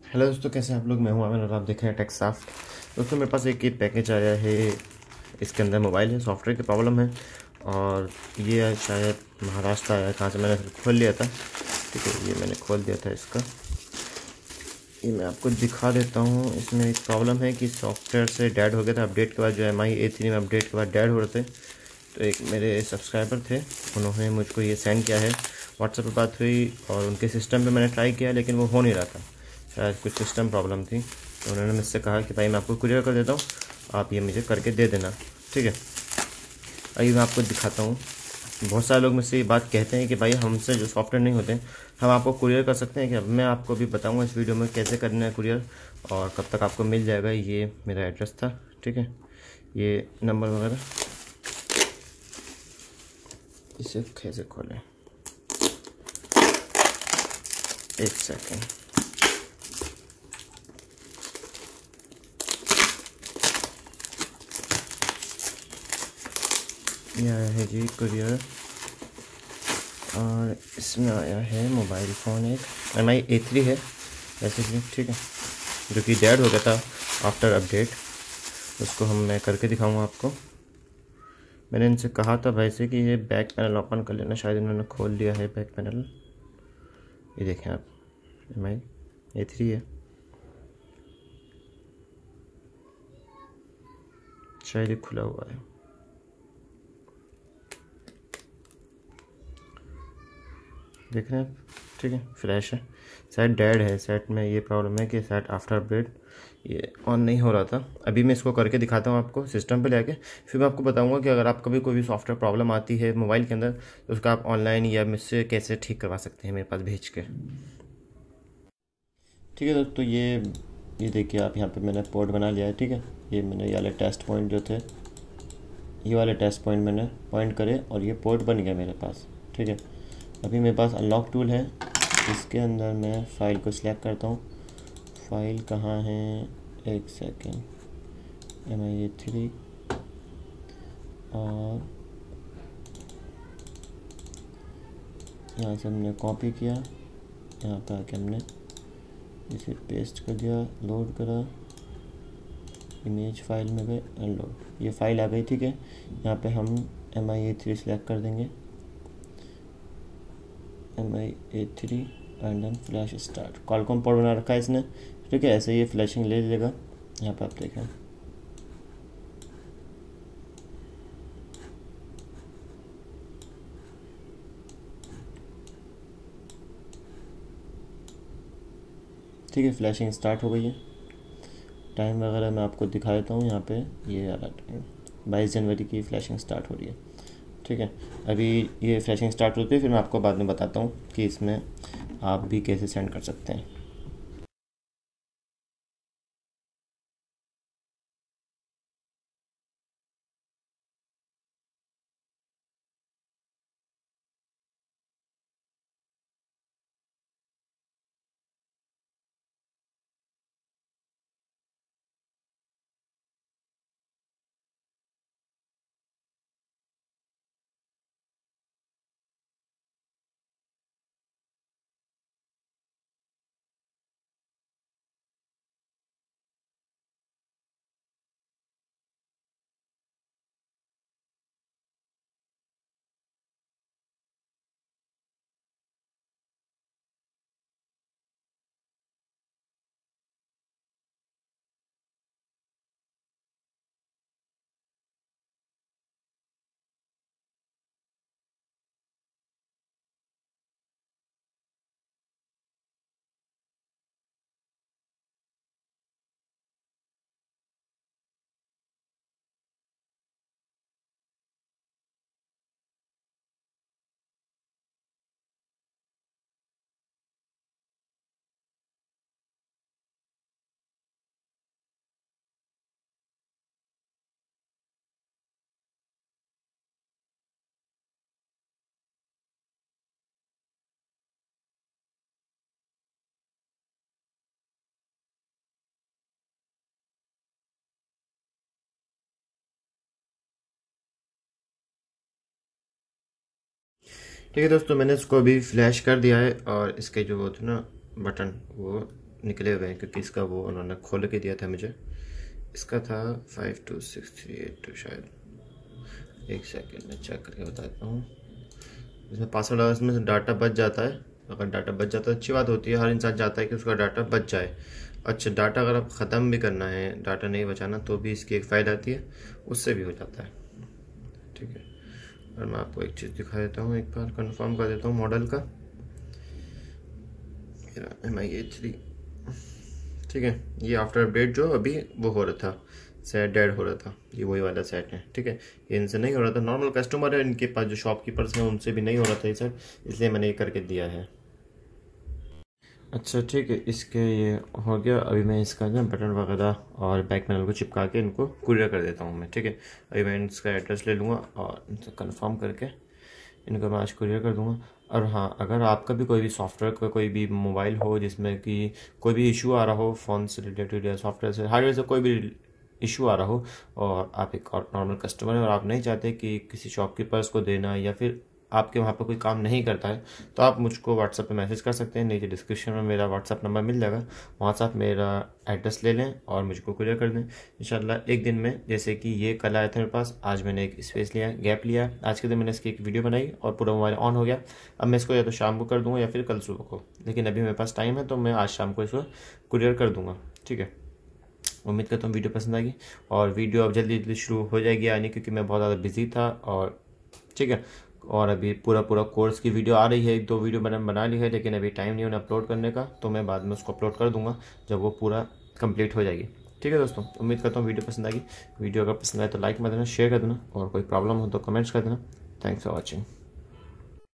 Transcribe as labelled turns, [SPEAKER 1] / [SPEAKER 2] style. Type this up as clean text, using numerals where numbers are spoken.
[SPEAKER 1] Hello दोस्तों, कैसे हैं आप लोग। मैं हूं आमिर और आप देख रहे हैं टेक्सॉफ्ट। दोस्तों मेरे पास एक ये पैकेज आया है। इसके अंदर मोबाइल है, सॉफ्टवेयर की प्रॉब्लम है और ये शायद महाराष्ट्र आया है। कहाँ से मैंने खोल लिया था। ठीक है, ये मैंने खोल दिया था इसका। ये मैं आपको दिखा देता हूँ। इसमें एक प्रॉब्लम है कि सॉफ्टवेयर से डेड हो गया था अपडेट के बाद। जो MI A3 में अपडेट के बाद डेड हो रहे थे। तो एक मेरे सब्सक्राइबर थे, उन्होंने मुझको ये सेंड किया है। व्हाट्सएप पे बात हुई और उनके सिस्टम पे मैंने ट्राई किया, लेकिन वो हो नहीं रहा था। शायद कुछ सिस्टम प्रॉब्लम थी। तो उन्होंने मुझसे कहा कि भाई मैं आपको कुरियर कर देता हूँ, आप ये मुझे करके दे देना। ठीक है, अभी मैं आपको दिखाता हूँ। बहुत सारे लोग मुझसे ये बात कहते हैं कि भाई हमसे जो सॉफ्टवेयर नहीं होते हम आपको कुरियर कर सकते हैं क्या। मैं आपको भी बताऊँगा इस वीडियो में कैसे करना है कुरियर और कब तक आपको मिल जाएगा। ये मेरा एड्रेस था। ठीक है, ये नंबर वगैरह। इसे कैसे खोलें, एक सेकेंड। ये आया है जी कुरियर और इसमें आया है मोबाइल फ़ोन। एक MI A3 है वैसे कि, ठीक है, जो कि डेड हो गया था आफ्टर अपडेट। उसको मैं करके दिखाऊंगा आपको। मैंने इनसे कहा था भाई से कि ये बैक पैनल ओपन कर लेना, शायद इन्होंने खोल लिया है बैक पैनल। ये देखें आप, MI A3 है, शायद ये खुला हुआ है। देख रहे हैं आप, ठीक है, फ्लैश है। शायद डेड है, सेट में ये प्रॉब्लम है कि शायद आफ्टर अपडेट ये ऑन नहीं हो रहा था। अभी मैं इसको करके दिखाता हूँ आपको सिस्टम पे लेके, फिर मैं आपको बताऊंगा कि अगर आप कभी कोई भी सॉफ्टवेयर प्रॉब्लम आती है मोबाइल के अंदर तो उसका आप ऑनलाइन या मुझसे कैसे ठीक करवा सकते हैं मेरे पास भेज के। ठीक है दोस्तों, ये देखिए आप, यहाँ पे मैंने पोर्ट बना लिया है। ठीक है, ये मैंने ये वाले टेस्ट पॉइंट जो थे, ये वाले टेस्ट पॉइंट मैंने पॉइंट करे और ये पोर्ट बन गया मेरे पास। ठीक है, अभी मेरे पास अनलॉक टूल है। इसके अंदर मैं फ़ाइल को सिलेक्ट करता हूँ। फाइल कहाँ है, एक सेकेंड। MI A3 और यहाँ से हमने कॉपी किया, यहाँ पे आके हमने इसे पेस्ट कर दिया, लोड करा, इमेज फाइल में गए, अनलोड। ये फाइल आ गई। ठीक है, यहाँ पे हम MI A3 सिलेक्ट कर देंगे, MI A3 and then flash start. Qualcomm port बना रखा है इसने। ठीक है, ऐसे ये फ्लैशिंग ले लेगा। यहाँ पे आप देखें, ठीक है, फ्लैशिंग स्टार्ट हो गई है। टाइम वगैरह मैं आपको दिखा देता हूँ। यहाँ पे ये आ रहा टाइम 22 जनवरी की फ्लैशिंग स्टार्ट हो रही है। ठीक है, अभी ये फ्लैशिंग स्टार्ट होती है, फिर मैं आपको बाद में बताता हूँ कि इसमें आप भी कैसे सेंड कर सकते हैं। ठीक है दोस्तों, मैंने इसको अभी फ्लैश कर दिया है और इसके जो थे ना बटन वो निकले हुए हैं क्योंकि इसका वो उन्होंने खोल के दिया था मुझे। इसका था 526382 शायद, एक सेकंड में चेक करके बताता हूँ। इसमें पासवर्ड लगा, इसमें से डाटा बच जाता है। अगर डाटा बच जाता है अच्छी बात होती है, हर इंसान चाहता है कि उसका डाटा बच जाए। अच्छा, डाटा अगर आप ख़त्म भी करना है, डाटा नहीं बचाना, तो भी इसकी एक फ़ायदा आती है, उससे भी हो जाता है। ठीक है, और मैं आपको एक चीज़ दिखा देता हूँ, एक बार कंफर्म कर देता हूँ मॉडल का। MI A3, ठीक है। ये आफ्टर अपडेट जो अभी वो हो रहा था, सेट डेड हो रहा था, ये वही वाला सेट है। ठीक है, ये इनसे नहीं हो रहा था, नॉर्मल कस्टमर है इनके पास जो शॉपकीपर्स हैं उनसे भी नहीं हो रहा था ये सेट, इसलिए मैंने ये करके दिया है। अच्छा ठीक है, इसके ये हो गया। अभी मैं इसका ना बटन वगैरह और बैक पैनल को चिपका के इनको कुरियर कर देता हूँ मैं। ठीक है, अभी मैं इसका एड्रेस ले लूँगा और इनसे कन्फर्म करके इनको मैं आज कुरियर कर दूँगा। और हाँ, अगर आपका भी कोई भी सॉफ्टवेयर का कोई भी मोबाइल हो जिसमें कि कोई भी इशू आ रहा हो फ़ोन से रिलेटेड या सॉफ्टवेयर से, हार्डवेयर से कोई भी इशू आ रहा हो, और आप एक और नॉर्मल कस्टमर हैं और आप नहीं चाहते कि किसी शॉपकीपर्स को देना या फिर आपके वहाँ पर कोई काम नहीं करता है, तो आप मुझको व्हाट्सएप पे मैसेज कर सकते हैं। नीचे डिस्क्रिप्शन में मेरा व्हाट्सएप नंबर मिल जाएगा, वहाँ से आप मेरा एड्रेस ले लें और मुझको कुरियर कर दें। इंशाल्लाह एक दिन में, जैसे कि ये कल आया था मेरे पास, आज मैंने एक स्पेस लिया, गैप लिया, आज के दिन मैंने इसकी एक वीडियो बनाई और पूरा मोबाइल ऑन हो गया। अब मैं इसको या तो शाम को कर दूँगा या फिर कल सुबह को, लेकिन अभी मेरे पास टाइम है तो मैं आज शाम को इसको कुरियर कर दूँगा। ठीक है, उम्मीद करता हूँ वीडियो पसंद आएगी, और वीडियो अब जल्दी जल्दी शुरू हो जाएगी आनी, क्योंकि मैं बहुत ज़्यादा बिजी था। और ठीक है, और अभी पूरा कोर्स की वीडियो आ रही है, 1-2 वीडियो मैंने बना ली है, लेकिन अभी टाइम नहीं उन्हें अपलोड करने का, तो मैं बाद में उसको अपलोड कर दूंगा जब वो पूरा कंप्लीट हो जाएगी। ठीक है दोस्तों, उम्मीद करता हूँ वीडियो पसंद आएगी। वीडियो अगर पसंद आए तो लाइक मत देना, शेयर कर देना, और कोई प्रॉब्लम हो तो कमेंट्स कर देना। Thanks for watching.